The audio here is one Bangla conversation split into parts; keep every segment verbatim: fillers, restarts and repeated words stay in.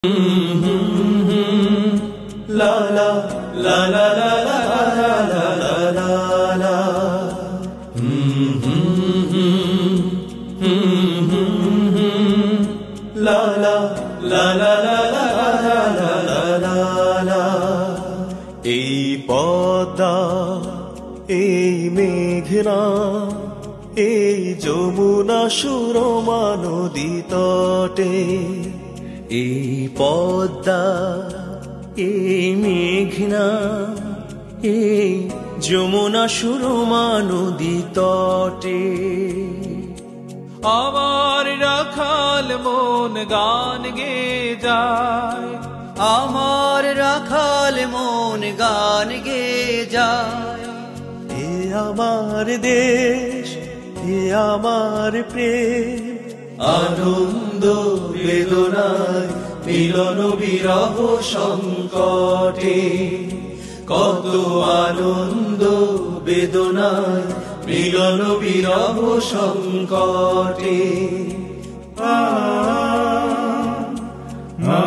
La la la la la la la la la la. La la la la la la la la. এই পদ্মা এই মেঘনা এই যমুনা সুরমা নদী তটে এই পদ্মা এই মেঘনা এই যমুনা সুরমা নদী তটে আমার রাখাল মন গান গে যায়, আমার রাখাল মন গান গে যায়। এ আমার দেশ, এ আমার প্রেম, আনন্দ বেদনায় মিলন বিরহ সংকটে, কত আনন্দ বেদনায় মিলন বিরহ সংকটে। আ আ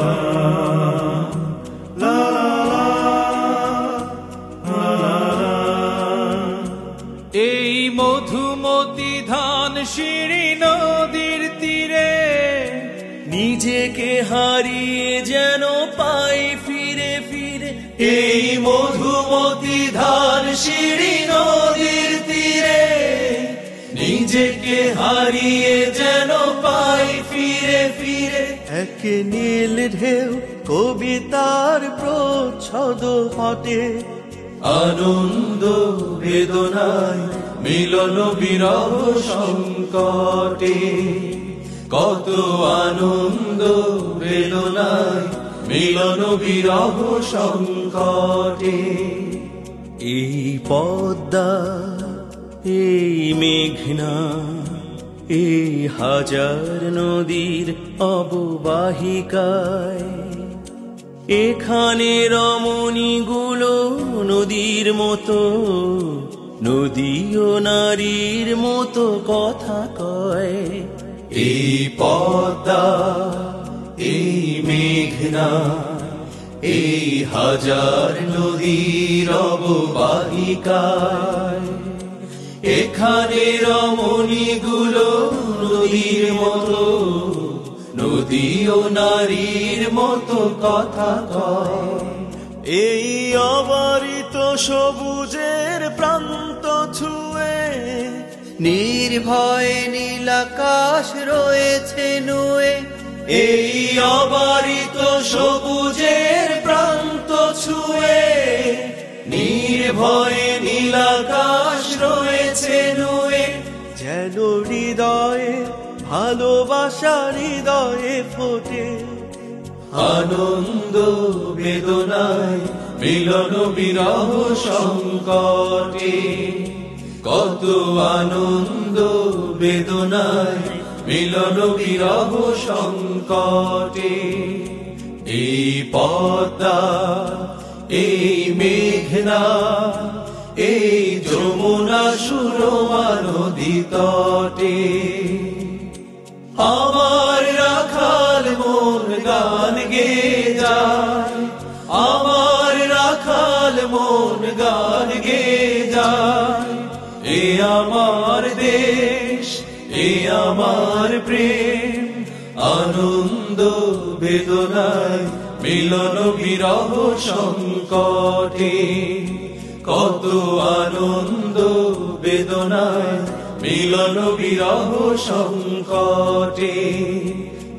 এই মধুমতি ধান শিরি নদীর তীরে নিজেকে হারিয়ে যেন পাই ফিরে ফিরে। এই মধুমতি ধান শিরি নদীর তীরে নিজেকে হারিয়ে যেন পাই ফিরে ফিরে। এক নীল ঢেউ কবিতার প্রচ্ছদ ফটে, আনন্দ বেদনায় মিলন বিরহ সংকটে, কত আনন্দ বেদনায় মিলন বিরহ সংকটে। এই পদ্মা এই মেঘনা এই হাজার নদীর অববাহিকায় এখানে রমণীগুলো নদীর মতো, নদী ও নারীর মতো কথা কয়। এই পদ্মা এই মেঘনা এই হাজার নদীর অববাহিকায় এখানে রমণীগুলো নদীর মতো, নদী ও নারীর মতো কথা কয়। এই অবারিত সবুজের প্রান্ত ছুঁয়ে নির্ভয়ে নীলাকাশ রয়েছে নুয়ে। এই অবারিত সবুজের প্রান্ত ছুঁয়ে নির্ভয়ে নীলাকাশ রয়েছে নুয়ে। যেন হৃদয়ে ভালোবাসা হৃদয়ে ফোটে, আনন্দ বেদনায় মিলন বিরহ সংকটে, কত আনন্দ বেদনায় মিলন বিরহ সংকটে। এই পদ্মা এই মেঘনা এই যমুনা সুরমা নদী তটে আমার রাখাল মন গান গে যায়, আমার রাখাল মন গান গে যায়। এ আমার দেশ, এ আমার প্রেম, আনন্দ বেদনায় মিলন বিরহ সংকটে, কত আনন্দ বেদনায় মিলন বিরহ সংকটে।